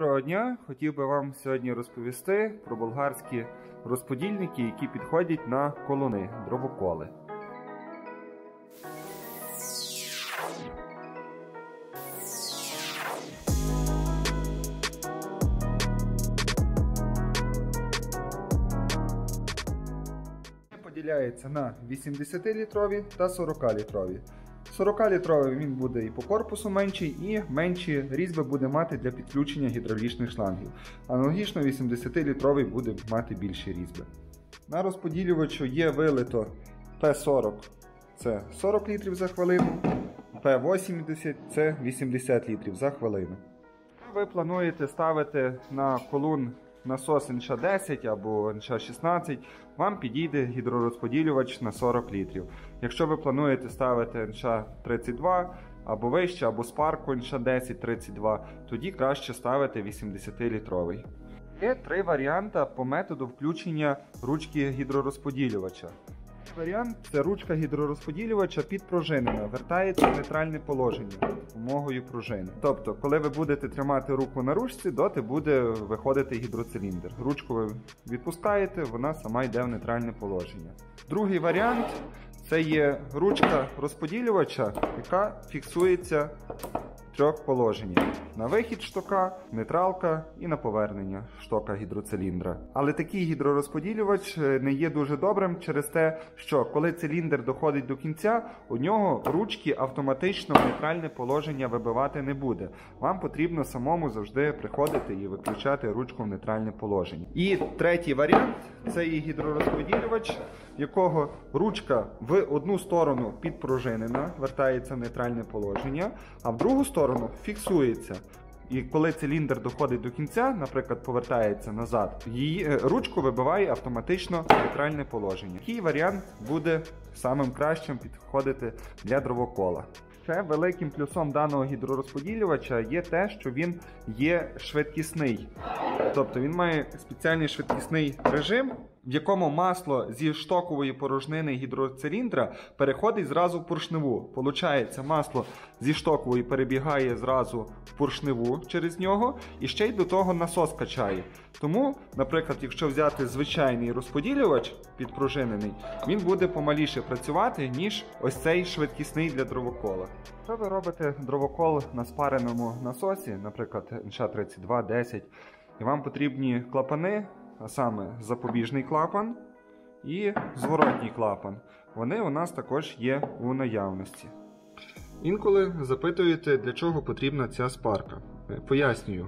Доброго дня! Хотів би вам сьогодні розповісти про болгарські розподільники, які підходять на колуни, дровоколи. Поділяється на 80-літрові та 40-літрові. 40-літровий він буде і по корпусу менший, і менші різьби буде мати для підключення гідравлічних шлангів. Аналогічно 80-літровий буде мати більші різьби. На розподілювачу є вилито P40 – це 40 літрів за хвилину, P80 – це 80 літрів за хвилину. Ви плануєте ставити на колун насос НШ-10 або НШ-16, вам підійде гідророзподілювач на 40 літрів. Якщо ви плануєте ставити НШ-32 або вище, або спарку НШ-10-32, тоді краще ставити 80-літровий. Є три варіанти по методу включення ручки гідророзподілювача. Варіант – це ручка гідророзподілювача підпружинена, вертається в нейтральне положення за допомогою пружини. Тобто, коли ви будете тримати руку на ручці, доти буде виходити гідроциліндр. Ручку ви відпускаєте, вона сама йде в нейтральне положення. Другий варіант – це є ручка розподілювача, яка фіксується в трьох положеннях. На вихід штока, нейтралка і на повернення штока гідроциліндра. Але такий гідророзподілювач не є дуже добрим через те, що коли циліндр доходить до кінця, у нього ручки автоматично в нейтральне положення вибивати не буде. Вам потрібно самому завжди приходити і виключати ручку в нейтральне положення. І третій варіант – це є гідророзподілювач, якого ручка в одну сторону підпружинена, вертається в нейтральне положення, а в другу сторону фіксується. І коли циліндр доходить до кінця, наприклад, повертається назад, її ручку вибиває автоматично в нейтральне положення. Такий варіант буде самим кращим підходити для дровокола. Ще великим плюсом даного гідророзподілювача є те, що він є швидкісний. Тобто він має спеціальний швидкісний режим, в якому масло зі штокової порожнини гідроциліндра переходить зразу в поршневу. Получається, масло зі штокової перебігає зразу в поршневу через нього і ще й до того насос качає. Тому, наприклад, якщо взяти звичайний розподілювач підпружинений, він буде помаліше працювати, ніж ось цей швидкісний для дровокола. Якщо ви робите дровокол на спареному насосі, наприклад, НШ-32-10, і вам потрібні клапани, а саме запобіжний клапан і зворотній клапан. Вони у нас також є у наявності. Інколи запитуєте, для чого потрібна ця спарка. Пояснюю.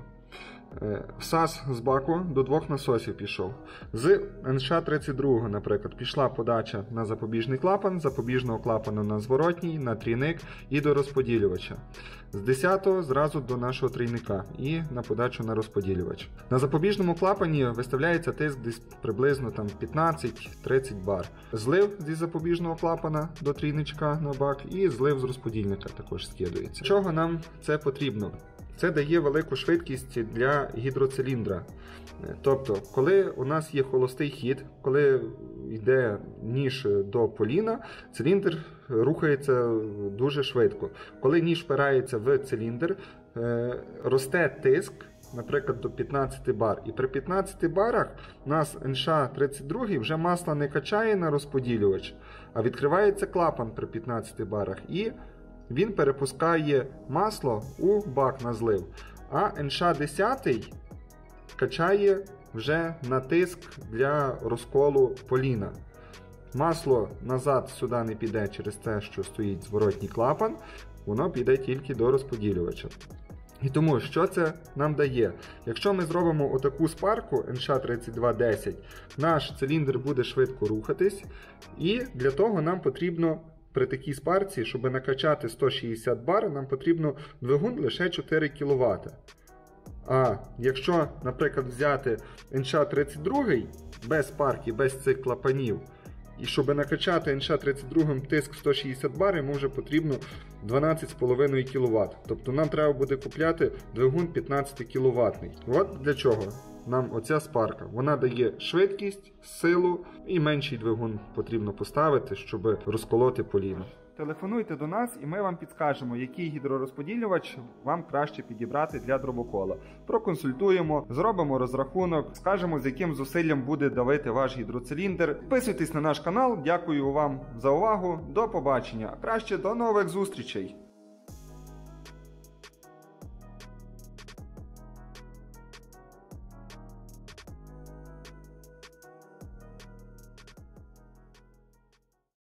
Всас з баку до двох насосів пішов. З НШ-32, наприклад, пішла подача на запобіжний клапан, запобіжного клапану на зворотній, на трійник і до розподілювача. З 10-го зразу до нашого трійника і на подачу на розподілювач. На запобіжному клапані виставляється тиск десь приблизно 15-30 бар. Злив зі запобіжного клапана до трійничка на бак і злив з розподільника також скидується. Чого нам це потрібно? Це дає велику швидкість для гідроциліндра. Тобто, коли у нас є холостий хід, коли йде ніж до поліна, циліндр рухається дуже швидко. Коли ніж впирається в циліндр, росте тиск, наприклад, до 15 бар. І при 15 барах у нас НШ-32 вже масло не качає на розподілювач, а відкривається клапан при 15 барах. І він перепускає масло у бак на злив, а НШ-10 качає вже на тиск для розколу поліна. Масло назад сюди не піде через те, що стоїть зворотній клапан, воно піде тільки до розподілювача. І тому, що це нам дає? Якщо ми зробимо отаку спарку НШ-32-10, наш циліндр буде швидко рухатись, і для того нам потрібно при такій спарці, щоб накачати 160 бар, нам потрібно двигун лише 4 кВт. А якщо, наприклад, взяти НШ-32 без спарки, без цих клапанів, і щоб накачати НШ-32 тиск 160 бар, йому вже потрібно 12,5 кВт. Тобто нам треба буде купляти двигун 15 кВт. От для чого нам оця спарка. Вона дає швидкість, силу і менший двигун потрібно поставити, щоб розколоти поліно. Телефонуйте до нас і ми вам підскажемо, який гідророзподілювач вам краще підібрати для дробокола. Проконсультуємо, зробимо розрахунок, скажемо, з яким зусиллям буде давити ваш гідроциліндр. Підписуйтесь на наш канал, дякую вам за увагу, до побачення, а краще до нових зустрічей!